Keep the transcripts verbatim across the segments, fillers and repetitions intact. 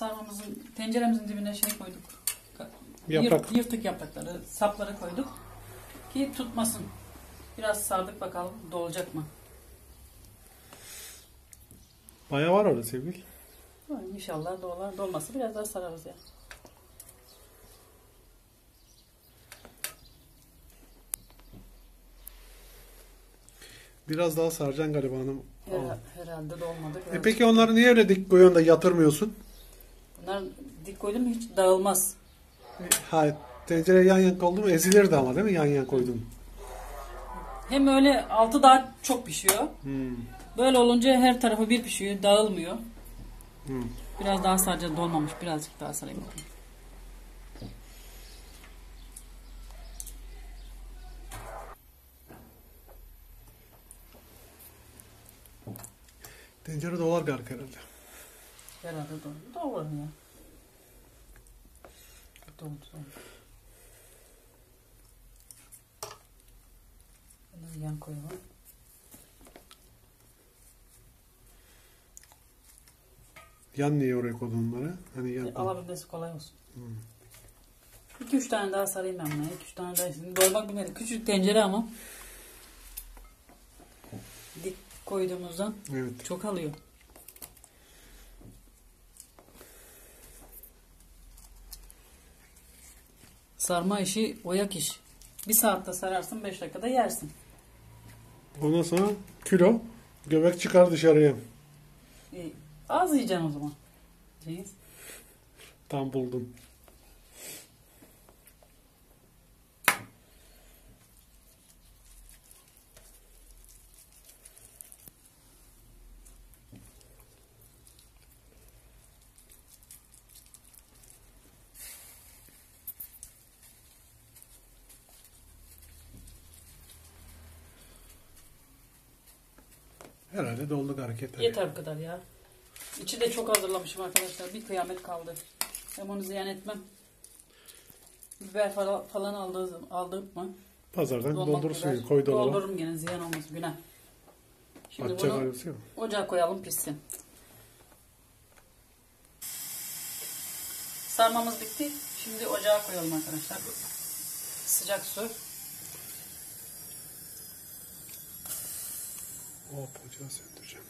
sarmamızın, tenceremizin dibine şey koyduk. Yaprak. Yırt, yırtık yaprakları, sapları koyduk. Ki tutmasın. Biraz sardık bakalım dolacak mı? Bayağı var orada Sevgili. İnşallah dolar. Dolması biraz daha sararız ya. Biraz daha saracaksın galiba hanım. Her, herhalde dolmadı. E peki onları niye öyle dik koyuyorsun da yatırmıyorsun? Bunlar dik koydum mu hiç dağılmaz. E, hayır. Tencere yan yan koydun mu ezilirdi ama değil mi yan yan koydun? Hem öyle altı daha çok pişiyor. Hmm. Böyle olunca her tarafı bir pişiyor. Dağılmıyor. Hmm. Biraz daha sadece dolmamış. Birazcık daha sarayım. Tencere dolar galiba herhalde. Herhalde doğru. Doğru ya. Doğru doğru. Bunu yan koyalım. Yan niye oraya koydun onları? Hani yan. E, alabilmesi kolay olsun. Hmm. iki üç tane daha sarayım ben buna. iki üç tane daha. Şimdi dolmak bilmedi. Küçük tencere ama dik koyduğumuzdan evet. Çok alıyor. Sarma işi oyak iş. Bir saatte sararsın, beş dakikada yersin. Ondan sonra kilo göbek çıkar dışarıya. E, az yiyeceksin o zaman. Cengiz. Tam buldum. Herhalde dolduk hareketler. Yeter bu kadar ya. İçi de çok hazırlamışım arkadaşlar. Bir kıyamet kaldı. Hem onu ziyan etmem. Biber falan, falan aldım, aldım mı? Pazardan Dolmak doldurursun. biber. Koy dolaba. Doldururum gene, ziyan olmaz, günah. Şimdi Atacak bunu ayrısı yok. ocağa koyalım pişsin. Sarmamız bitti. Şimdi ocağa koyalım arkadaşlar. Sıcak su. Hop ocağı söndüreceğim.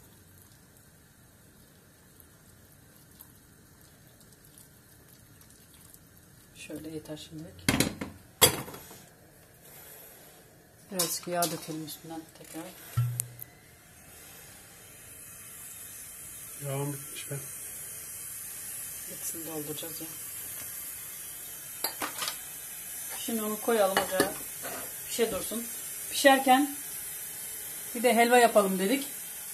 Şöyle yeter şimdilik. Biraz yağ dökelim üstünden tekrar. Yağım bitmiş be. Hepsini dolduracağız ya. Şimdi onu koyalım ocağa. Pişe dursun. Pişerken bir de helva yapalım dedik.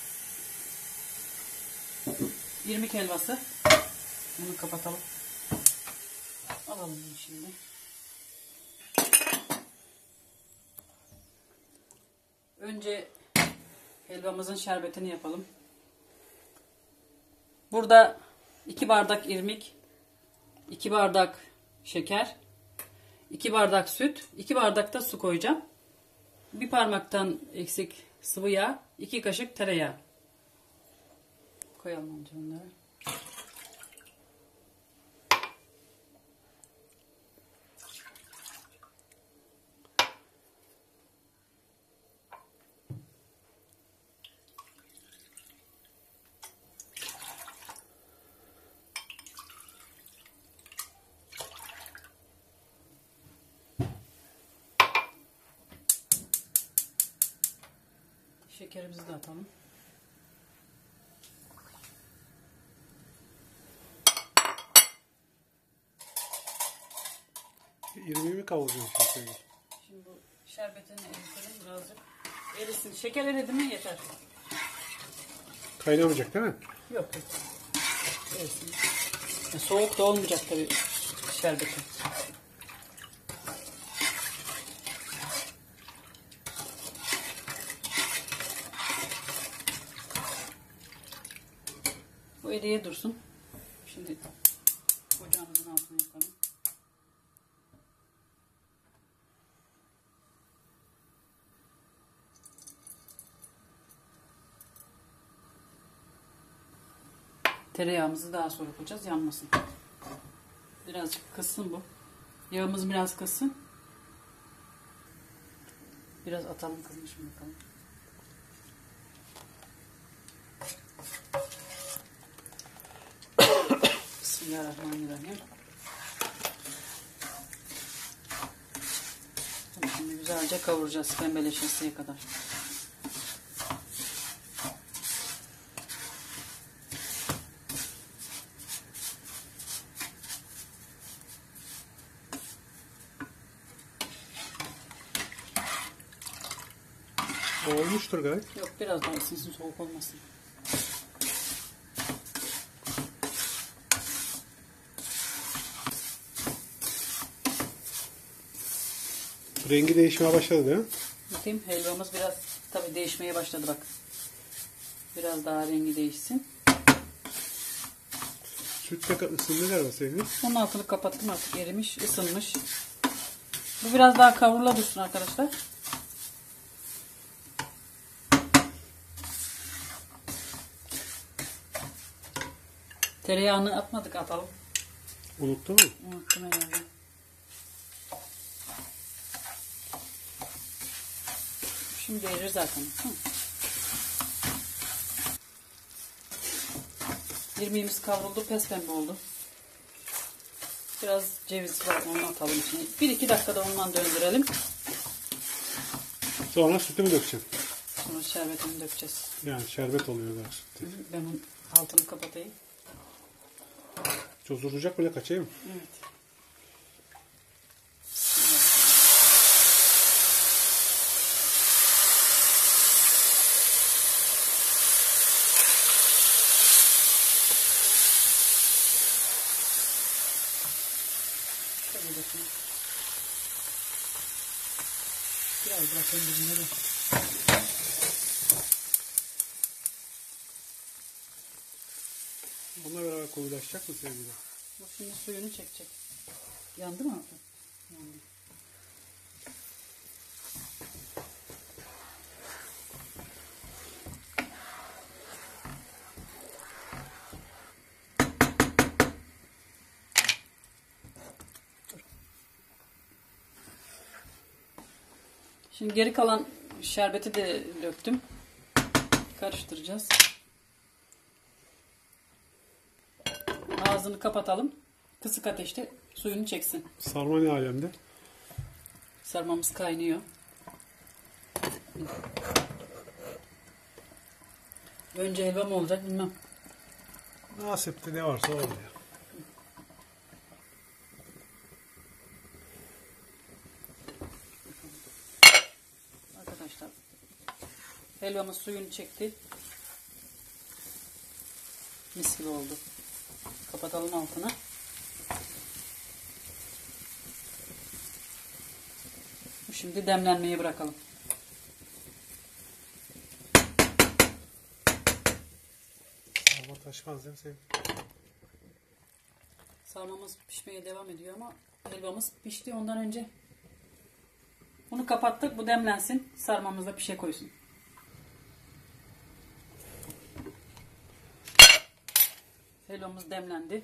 irmik helvası. Bunu kapatalım. Alalım bunu şimdi. Önce helvamızın şerbetini yapalım. Burada iki bardak irmik, iki bardak şeker, iki bardak süt, iki bardak da su koyacağım. Bir parmaktan eksik sıvı yağ, iki kaşık tereyağı. Koyalım önce onları. Şekerimizi de atalım. İrmiği mi kavuracaksın şimdi? Şimdi bu şerbetini eritelim birazcık. Erisin. Şeker eridi mi yeter. Kaynamayacak değil mi? Yok yok. Erisin. Ya, soğuk da olmayacak tabii şerbeti. Bu eriye dursun. Şimdi ocağımızın altına yakalım. Tereyağımızı daha sonra koyacağız, yanmasın. Birazcık kızsın bu. Yağımız biraz kızsın. Biraz atalım, kızmış mı bakalım. Bismillahirrahmanirrahim. Şimdi güzelce kavuracağız pembeleşmesine kadar. Olmuştur gayet. Yok, biraz daha ısınsın, soğuk olmasın. Rengi değişmeye başladı değil mi? Bakayım, helvamız biraz tabii değişmeye başladı bak. Biraz daha rengi değişsin. Süt de ısındı galiba sevgili. Onun altını kapattım, artık erimiş, ısınmış. Bu biraz daha kavrula dursun arkadaşlar. Tereyağını atmadık, atalım. Unuttun mu? Unuttum herhalde. Şimdi erir zaten. Hı. İrmiğimiz kavruldu, pes pembe oldu. Biraz ceviz var, onu atalım içine. bir iki dakikada ondan döndürelim. Sonra sütü mü dökeceğim? Sonra şerbetini dökeceğiz. Yani şerbet oluyor daha süt. Ben onun altını kapatayım. Çözülecek böyle kaçayım mı? Evet. Şöyle bakayım. Biraz bırakayım bizimle de. Bununla beraber koyulaşacak mı sevgili? Bu şimdi suyunu çekecek. Yandı mı abi? Yandı. Şimdi geri kalan şerbeti de döktüm. Karıştıracağız. Ağzını kapatalım. Kısık ateşte suyunu çeksin. Sarma ne alemde? Sarmamız kaynıyor. Önce helva mı olacak bilmem. Nasipte ne varsa oluyor. Arkadaşlar, helvamız suyunu çekti. Mis gibi oldu. Kapatalım altını. Şimdi demlenmeye bırakalım. Sarma taşmaz değil mi sevgili? Sarmamız pişmeye devam ediyor ama helvamız pişti ondan önce. Bunu kapattık. Bu demlensin. Sarmamız da pişe koysun. Helvamız demlendi.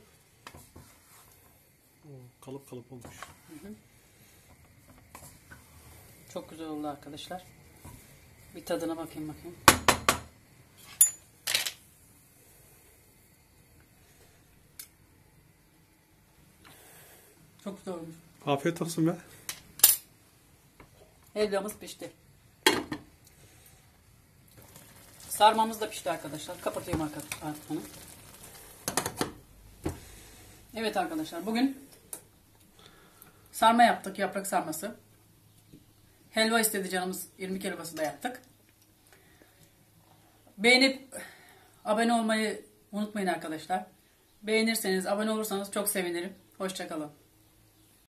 Oo, kalıp kalıp olmuş. Hı hı. Çok güzel oldu arkadaşlar. Bir tadına bakayım bakayım. Çok güzel olmuş. Afiyet olsun be. Helvamız pişti. Sarmamız da pişti arkadaşlar. Kapatıyorum artık bunu. Evet arkadaşlar, bugün sarma yaptık, yaprak sarması. Helva istedi canımız, irmik helvası da yaptık. Beğenip abone olmayı unutmayın arkadaşlar. Beğenirseniz, abone olursanız çok sevinirim. Hoşça kalın.